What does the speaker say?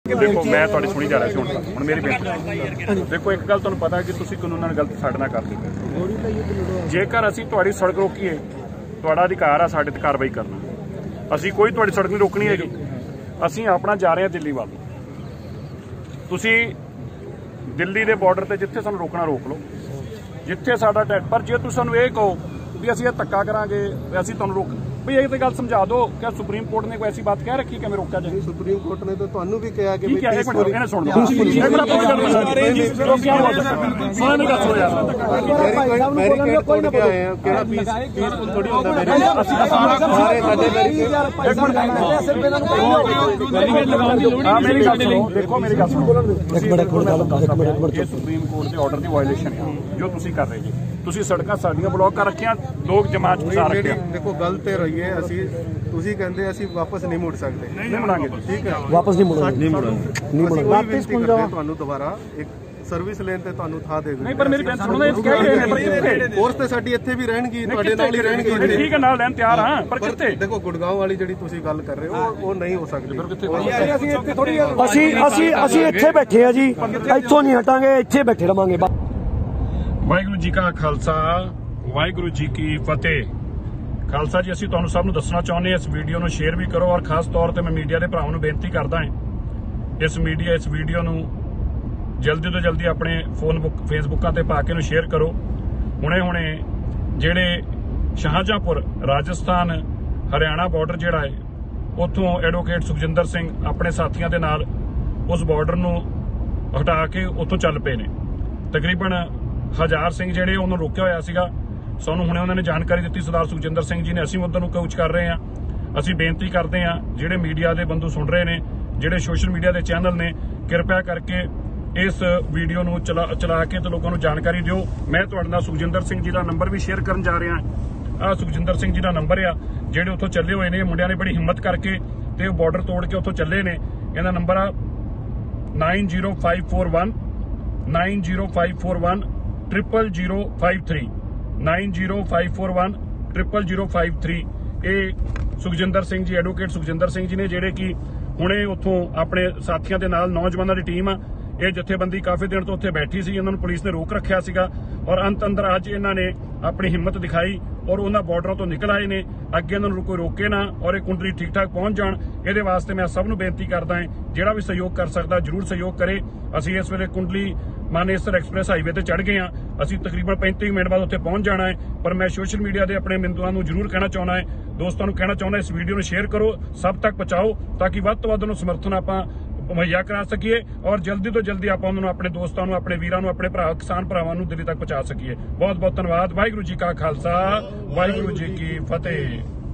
देखो मैं थोड़ी सुनी जा रहा सी हुण मेरी बेनती देखो एक गल तुहानूं पता है कि तुसीं कानून नाल गलत साडे नाल करदे पए जेकर असीं तुहाडी सड़क रोकीए तुहाडा अधिकार आ साडे ते कार्रवाई करना असीं कोई तुहाडी सड़क नहीं रोकनी हैगी असीं अपना जा रहे हैं दिल्ली वाल तुसीं दिल्ली दे बॉर्डर ते जिथे सानूं रोकना रोक लो जिथे साडा पर जे तुसीं सानूं इह कहो भी असीं धक्का करांगे असीं तुहानूं रोक भई ये तो गल समझा दो क्या सुप्रीम कोर्ट ने कोई ऐसी बात कह रखी कि मैं रोका जाए सुप्रीम कोर्ट ने तो तुहानू भी कहा कि देखो मेरी गल सुप्रीम कोर्ट के ऑर्डर की वायलेशन है जो तुसीं कर रहे जी तुसीं सड़कां साडीआं ब्लॉक कर रखियां लोग जमात फसा रखे देखो गल ते रही है असीं तुसीं कहंदे असीं वापस नहीं मुड़ सकते नहीं मुड़ांगे ठीक है वापस नहीं मुड़ांगे वापस मुड़ जाओ तुहानू दोबारा एक सर्विस लेन ते तुहानू था दे नहीं पर मेरी बात सुनो ना कह रहे हैं पर फोर्स ते साडी ਇੱਥੇ भी रहणगी ਤੁਹਾਡੇ ਨਾਲ ਹੀ रहणगी ठीक है नाल ਲੈਣ ਤਿਆਰ ਹਾਂ पर ਕਿੱਥੇ देखो गुड़गांव वाली ਜਿਹੜੀ ਤੁਸੀਂ ਗੱਲ ਕਰ ਰਹੇ ਹੋ ਉਹ ਨਹੀਂ ਹੋ ਸਕਦੀ ਫਿਰ ਕਿੱਥੇ ਅਸੀਂ ਇੱਥੇ ਥੋੜੀ ਅਸੀਂ ਇੱਥੇ ਬੈਠੇ ਆ ਜੀ ਇੱਥੋਂ ਨਹੀਂ ਹਟਾਂਗੇ ਇੱਥੇ ਬੈਠੇ ਰਵਾਂਗੇ ਵਾਹਿਗੁਰੂ ਜੀ ਕਾ ਖਾਲਸਾ ਵਾਹਿਗੁਰੂ ਜੀ ਕੀ ਫਤਿਹ खालसा जी असीं तुहानूं सब नूं दसना चाहुंदे इस वीडियो नूं शेयर भी करो और खास तौर पर मैं मीडिया के भरावां नूं बेनती करदा हां इस वीडियो नूं जल्दी तो जल्दी अपने फेसबुकां ते पा के नूं शेयर करो हुणे जिहड़े शाहजहांपुर राजस्थान हरियाणा बॉर्डर जिहड़ा है उत्थों एडवोकेट सुखजिंदर सिंह अपने साथियों के नाल उस बॉर्डर नूं हटा के उत्थों चल पे ने तकरीबन 1000 सिंह जिहड़े उन्होंने रोकिया होया सीगा सानू हुणे उन्होंने जानकारी दी सरदार सुखजिंदर सिंह जी ने असीं उधर नूं कूच कर रहे हैं असीं बेनती करते हैं जिहड़े मीडिया के बंधु सुन रहे हैं जिहड़े सोशल मीडिया के चैनल ने कृपया करके इस वीडियो नूं चला के तो लोगों को जानकारी दिओ मैं तुहाडे नाल सुखजिंदर सिंह जी का नंबर भी शेयर करन जा रहा आ सुखजिंदर सिंह जी का नंबर आ जिहड़े उत्थों चले हुए ने मुंडियां ने बड़ी हिम्मत करके ते बॉर्डर तोड़ के उत्थों चले ने इहदा नंबर आ 9054190541 0053 9054190541 0053 ये सुखजिंदर सिंह जी एडवोकेट सुखजिंदर सिंह जी ने जिहड़े कि हुणे उत्थों अपने साथियों के नाल नौजवानों की टीम आ ये जथेबंदी काफ़ी दिन तो उत्थे बैठी सी इन्हां नूं पुलिस ने रोक रखिया सीगा और अंत अंदर अज इन्हां ने अपनी हिम्मत दिखाई और उन्हां बॉर्डरों तो निकल आए ने अगे इन्हां नूं कोई रोके ना और ये कुंडली ठीक ठाक पहुंच जाण इहदे वास्ते मैं सब नूं बेनती करदा हां जिहड़ा भी सहयोग कर सकदा जरूर सहयोग करे असीं इस वेले कुंडली मानेसर एक्सप्रैस हाईवे ते चढ़ गए हैं असीं तकरीबन 35 मिनट बाद उत्थे पहुंच जाना है पर मैं सोशल मीडिया के अपने मित्रों नूं जरूर कहना चाहुंदा है दोस्तों नूं कहना चाहुंदा इस वीडियो नूं शेयर करो सब तक पहुंचाओ ताकि वध तो वध समर्थन आपां मुहैया करा सकीए और जल्दी तो जल्दी आप अपने दोस्तों अपने वीरों अपने भरा किसान भरावां नूं दिल्ली तक पहुंचा सकीए बहुत बहुत धन्यवाद वाहिगुरू जी का खालसा वाहिगुरू जी की फतेह।